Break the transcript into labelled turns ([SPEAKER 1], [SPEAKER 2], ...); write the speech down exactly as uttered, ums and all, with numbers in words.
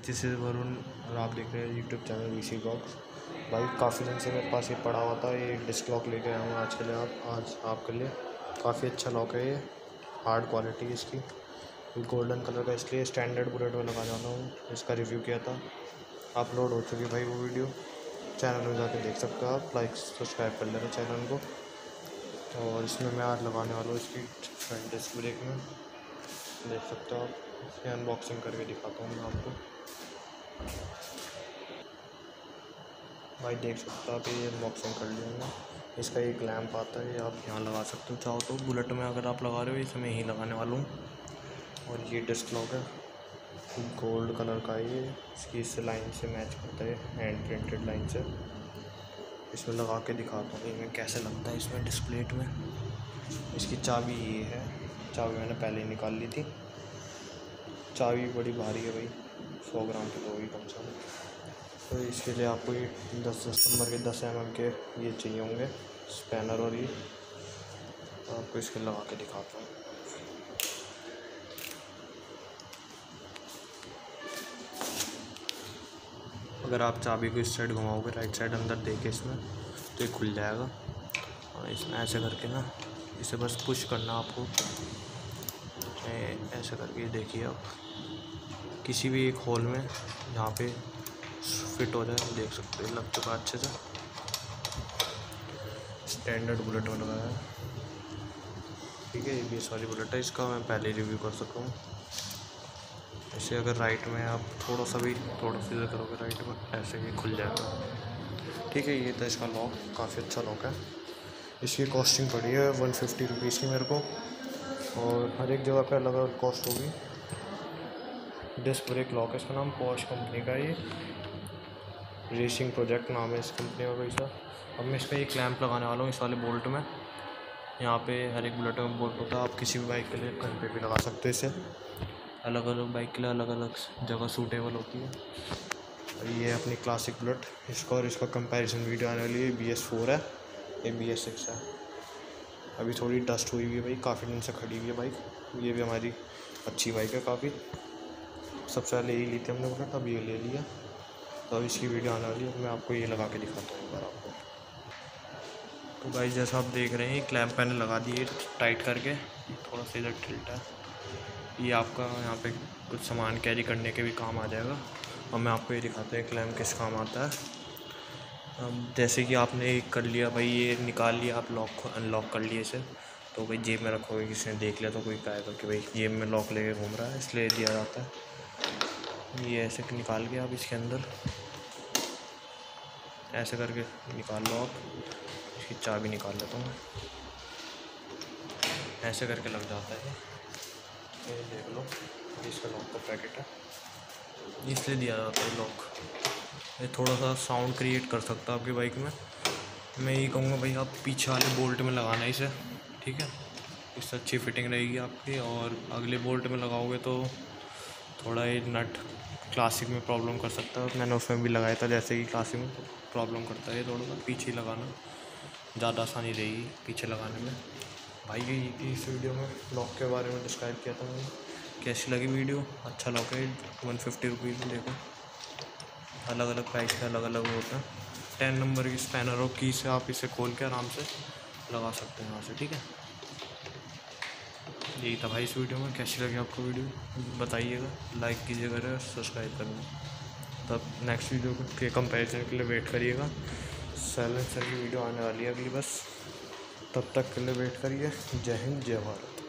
[SPEAKER 1] This is Varun और आप देख रहे हैं यूट्यूब चैनल वीसी ब्लॉग्स। भाई काफ़ी दिन से मेरे पास ये पड़ा हुआ था, ये डिस्क लॉक लेके आया हूँ आज के लिए आप आज आपके लिए। काफ़ी अच्छा लॉक है ये, हार्ड क्वालिटी है इसकी, ये गोल्डन कलर का, इसलिए स्टैंडर्ड बुलेट में लगा जाना हूँ। इसका रिव्यू किया था, अपलोड हो चुकी भाई वो वीडियो, चैनल में जाके देख सकते हो आप। लाइक सब्सक्राइब कर लेना चैनल को। और इसमें मैं आज लगाने वाला हूँ इसकी फ्रंट डिस्क ब्रेक में, देख सकते हो आप। इसकी अनबॉक्सिंग करके दिखाता हूँ मैं आपको। भाई देख सकते हो आप, ये अनबॉक्सिंग कर लिया मैंने। इसका एक लैंप आता है, ये आप यहाँ लगा सकते हो चाहो तो। बुलेट में अगर आप लगा रहे हो, इसमें यहीं लगाने वाला हूँ। और ये डिस्क लॉक है, गोल्ड कलर का है ये, इसकी इस लाइन से मैच करता है, हैंड प्रिंटेड लाइन से। इसमें लगा के दिखाता हूँ ये कैसे लगता है इसमें डिस्प्लेट में। इसकी चाबी ये है, चाबी मैंने पहले ही निकाल ली थी। चाबी बड़ी भारी है भाई, सौ ग्राम की तो होगी कम से कम। तो इसके लिए आपको ये दस दस नंबर के दस एम एम के ये चाहिए होंगे स्पैनर। और ये तो आपको इसके लगा के दिखाता हूँ। अगर आप चाबी को इस साइड घुमाओगे, राइट साइड अंदर देके इसमें, तो ये खुल जाएगा। और इसमें ऐसे करके ना, इसे बस पुश करना आपको, ऐसे करके देखिए आप किसी भी एक होल में यहाँ पे फिट हो जाए। देख सकते हैं लग चुका अच्छे से, स्टैंडर्ड बुलेट में लगाया है। ठीक है, ये बीस वाली बुलेट है, इसका मैं पहले रिव्यू कर सकता हूँ। ऐसे अगर राइट में आप थोड़ा सा भी थोड़ा सीधा करोगे राइट में, ऐसे ही खुल जाएगा। ठीक है, ये था इसका लॉक, काफ़ी अच्छा लॉक है। इसकी कॉस्टिंग पड़ी है वन फिफ्टी रुपीज़ की मेरे को, और हर एक जगह पे अलग अलग कॉस्ट होगी। डिस्क ब्रेक लॉक है इसका नाम, पॉश कंपनी का। ये रेसिंग प्रोजेक्ट नाम है इस कंपनी का पैसा। अब मैं इसका एक क्लैंप लगाने वाला हूँ इस वाले बोल्ट में। यहाँ पे हर एक बुलेट में बोल्ट होता है, आप किसी भी बाइक के लिए कहीं पे भी लगा सकते हो इसे। अलग अलग बाइक के लिए अलग अलग जगह सूटेबल होती है। और ये अपनी क्लासिक बुलेट, इसका और इसका कंपैरिजन वीडियो आने वाली है। बी एस फोर है, ये बी एस सिक्स है। अभी थोड़ी डस्ट हुई हुई है भाई, काफ़ी दिन से खड़ी हुई है बाइक। ये भी हमारी अच्छी बाइक है काफ़ी। सबसे पहले यही ली थी हमने बुलेट, अब ये ले लिया। तो अब इसकी वीडियो आने वाली है, मैं आपको ये लगा के दिखाता हूँ एक बार आपको। तो भाई जैसा आप देख रहे हैं, क्लैंप मैंने लगा दिए टाइट करके, थोड़ा सा इधर टिल्ट है। ये आपका यहाँ पे कुछ सामान कैरी करने के भी काम आ जाएगा। और मैं आपको ये दिखाता हूँ क्लैंप किस काम आता है। जैसे कि आपने कर लिया भाई, ये निकाल लिया आप, लॉक को अनलॉक कर लिए इसे, तो भाई जेब में रखोगे, किसी ने देख लिया तो कोई कहेगा कि भाई जेब में लॉक लेके घूम रहा है, इसलिए दिया जाता है। ये ऐसे निकाल के आप इसके अंदर ऐसे करके निकाल लो आप। इसकी चाबी निकाल लेता हूँ, ऐसे करके लग जाता है। ये देख लो, इसका लॉक का पैकेट है, इसलिए दिया जाता है लॉक। ये थोड़ा सा साउंड क्रिएट कर सकता है आपकी बाइक में। मैं यही कहूँगा भाई, आप पीछे वाले बोल्ट में लगाना इसे, ठीक है, इससे अच्छी फिटिंग रहेगी आपकी। और अगले बोल्ट में लगाओगे तो थोड़ा ये नट क्लासिक में प्रॉब्लम कर सकता है। मैंने उसमें भी लगाया था, जैसे कि क्लासिक में प्रॉब्लम करता है थोड़ा सा। पीछे ही लगाना ज़्यादा आसानी रहेगी पीछे लगाने में। भाई ये इस वीडियो में लॉक के बारे में डिस्क्राइब किया था मैंने। कैसी लगी वीडियो? अच्छा लॉक है, वन फिफ्टी रुपीज़ में। देखो अलग अलग प्राइस के अलग अलग होता है। टेन नंबर की स्पैनर हो, की से आप इसे खोल के आराम से लगा सकते हैं यहाँ से, ठीक है। यही था भाई इस वीडियो में। कैसी लगी आपको वीडियो बताइएगा, लाइक कीजिएगा, सब्सक्राइब करना। तब नेक्स्ट वीडियो के कंपैरिजन के लिए वेट करिएगा। साइलेंसर की वीडियो आने वाली है अगली, बस तब तक के लिए वेट करिए। जय हिंद, जय भारत।